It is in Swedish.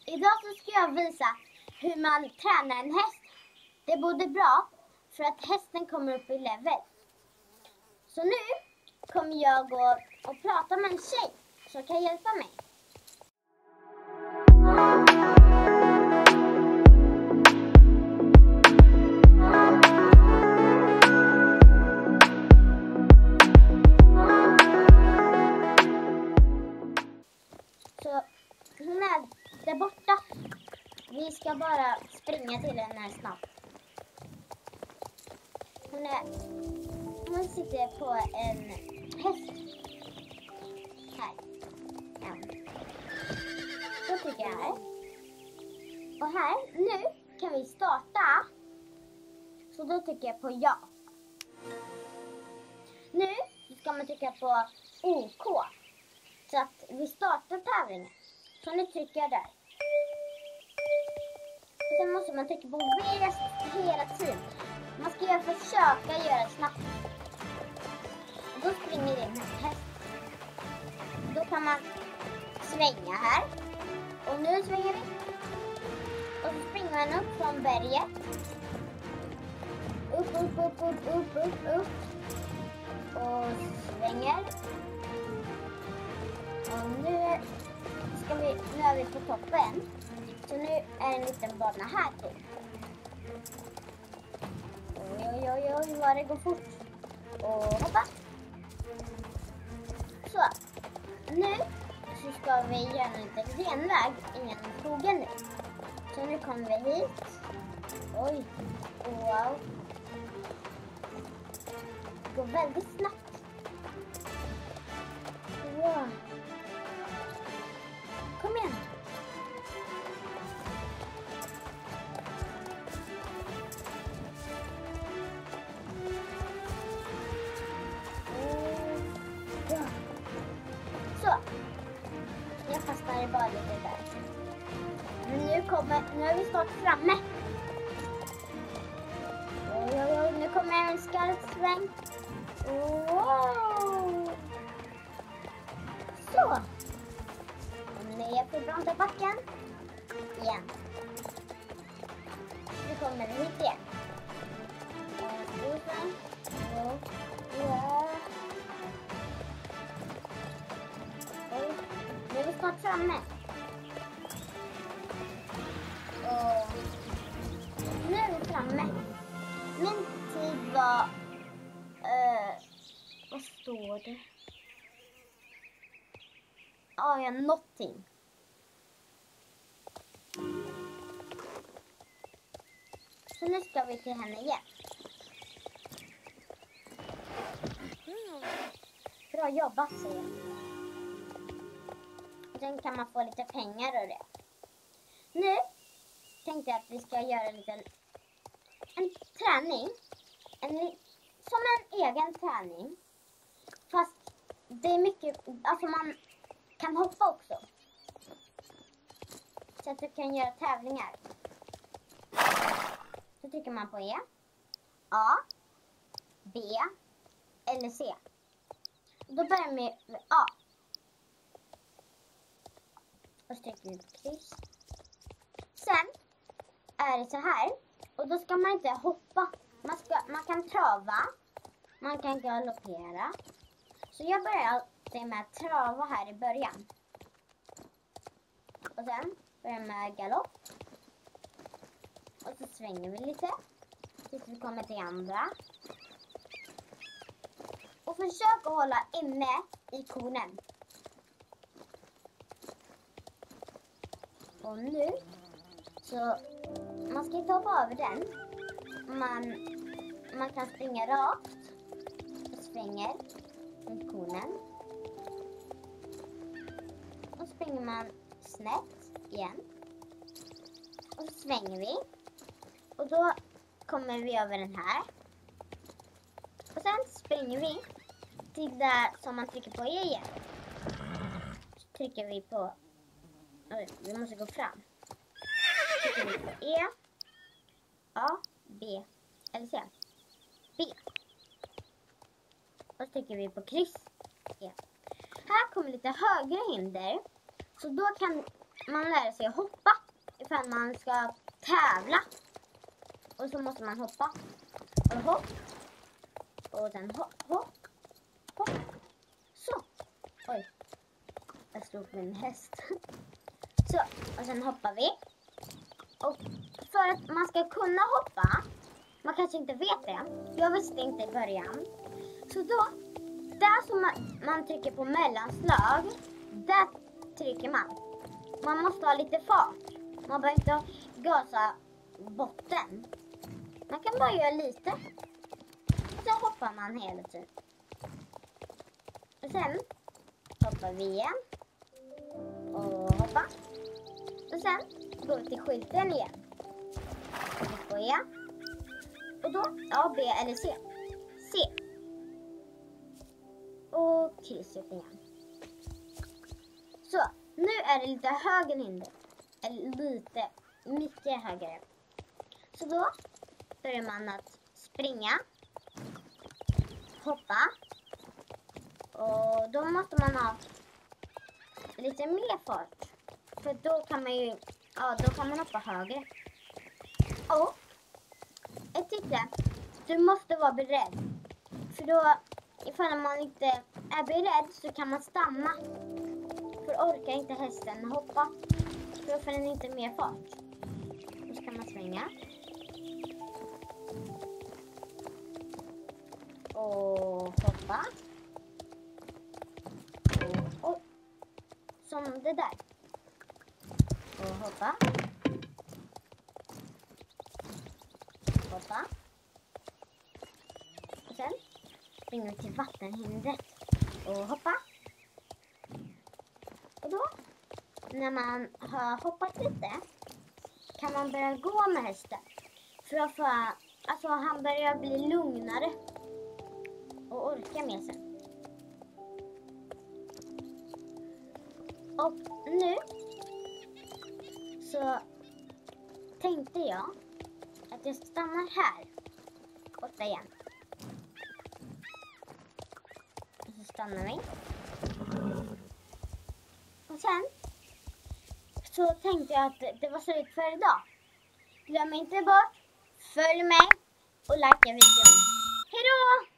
Idag så ska jag visa hur man tränar en häst. Det är både bra för att hästen kommer upp i level. Så nu kommer jag gå och prata med en tjej som kan hjälpa mig. Så hon är där borta. Vi ska bara springa till henne snabbt. Hon sitter på en häst. Här. Ja. Så tycker jag här. Och här, nu kan vi starta. Så då trycker jag på ja. Nu ska man trycka på OK. Så att vi startar tävlingen. Så nu trycker jag där. Och sen måste man trycka på V hela tiden. Man ska försöka göra det snabbt. Och då springer det en häst. Då kan man svänga här. Och nu svänger vi. Och så springer man upp från berget. Upp. Och svänger. Och nu är vi på toppen. Så nu är det en liten bana här till. Oj, vad det går fort. Och hoppa. Så. Nu så ska vi göra en liten genväg genom skogen nu. Så nu kommer vi hit. Oj. Wow. Det går väldigt snabbt. Wow. Kom igen. Så. Jag fastnar bara lite där. Men nu är vi snart framme. Oj, nu kommer en skarp sväng. Wow. Så. Och ner för bromsbacken. Igen. Nu kommer vi hit igen. Nu är vi snart framme. Och nu är vi framme. Min tid var... vad står det? Ja, någonting. Så nu ska vi till henne igen. Bra jobbat, säger jag. Och sen kan man få lite pengar och det. Nu tänkte jag att vi ska göra en träning. Som en egen träning. Fast det är mycket, alltså man kan hoppa också. Så att du kan göra tävlingar. Så trycker man på E, A, B eller C. Då börjar vi med A. Och så trycker vi på kryss. Sen är det så här. Och då ska man inte hoppa. Man kan trava. Man kan galoppera. Så jag börjar alltid med att trava här i början. Och sen börjar jag med galopp. Och så svänger vi lite. Tills vi kommer till andra. Och försök att hålla inne i konen. Och nu så man ska inte hoppa över den. Man kan springa rakt. Och svänger runt konen. Och springer man snett igen. Och så svänger vi. Och då kommer vi över den här. Och sen springer vi till där som man trycker på E igen. Så trycker vi på... vi måste gå fram. Så trycker vi på E, A, B eller C. B. Och så trycker vi på kryss. E. Här kommer lite högre hinder. Så då kan man lär sig att hoppa ifall man ska tävla. Och så måste man hoppa. Och hopp. Och sen hopp, hopp, hopp. Så. Oj. Jag slog min häst. Så, och sen hoppar vi. Och för att man ska kunna hoppa, man kanske inte vet det. Jag visste inte i början. Så då, där som man trycker på mellanslag, där trycker man. Man måste ha lite fart. Man behöver inte gasa botten. Man kan bara göra lite. Så hoppar man hela tiden. Och sen hoppar vi igen. Och hoppa. Och sen går vi till skylten igen. Och på E. Och då A, B eller C. C. Och krysset igen. Så, nu är det lite högre hinder. Eller mycket högre. Så då börjar man att springa. Hoppa. Och då måste man ha lite mer fart. För då kan man ju, då kan man hoppa högre. Och ett tips, du måste vara beredd. För då, ifall man inte är beredd så kan man stanna. För orkar inte hästen hoppa. För då får den inte mer fart. Då ska man svänga. Och hoppa. Och som det där. Och hoppa. Hoppa. Och sen springer vi till vattenhindret. Och hoppa. Och då, när man har hoppat lite, kan man börja gå med hästen. För att få, han börjar bli lugnare. Och orka med sen. Och nu så tänkte jag att jag stannar här. Borta igen. Och så stannar vi. Och sen så tänkte jag att det var slut för idag. Glöm inte bort, följ mig och likea videon. Hej då!